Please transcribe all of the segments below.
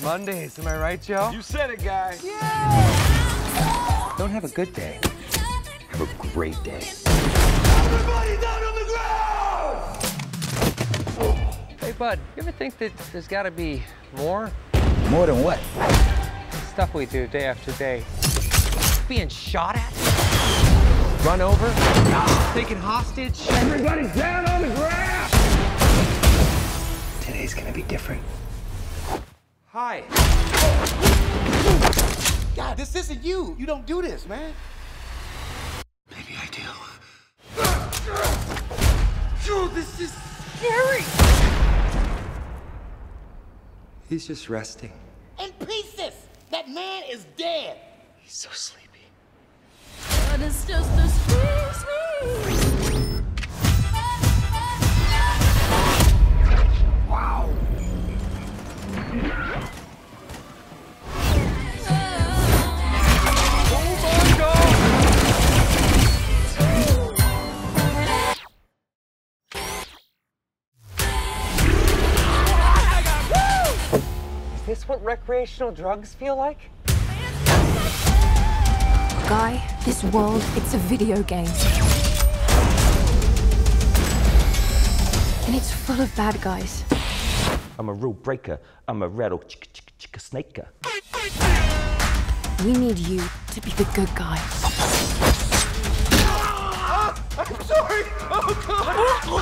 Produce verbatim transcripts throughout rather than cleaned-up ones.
Mondays, am I right, Joe? You said it, guy. Yeah! Don't have a good day. Have a great day. Everybody down on the ground! Hey, bud, you ever think that there's got to be more? More than what? The stuff we do day after day. Being shot at? Run over? Taken hostage? Everybody's down on the ground! Today's gonna be different. Hi. God, this isn't you. You don't do this, man. Maybe I do. Dude, this is scary. He's just resting. In pieces. That man is dead. He's so sleepy. But it's just a sweet, sweet. Wow. Is this what recreational drugs feel like? Guy, this world, it's a video game. And it's full of bad guys. I'm a rule breaker. I'm a rattle chicka chicka chicka snaker. We need you to be the good guy. I'm sorry! Oh, God!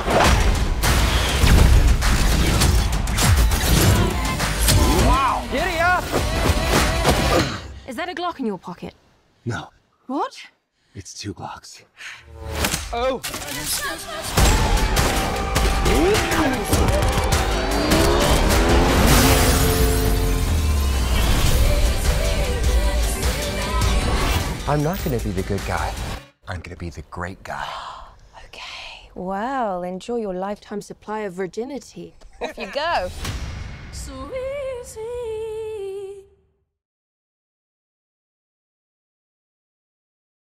Wow! Giddy up! Is that a Glock in your pocket? No, What? it's two Glocks. Oh! I'm not gonna be the good guy. I'm gonna be the great guy. Okay. Well, enjoy your lifetime supply of virginity. Off you go. Sweet.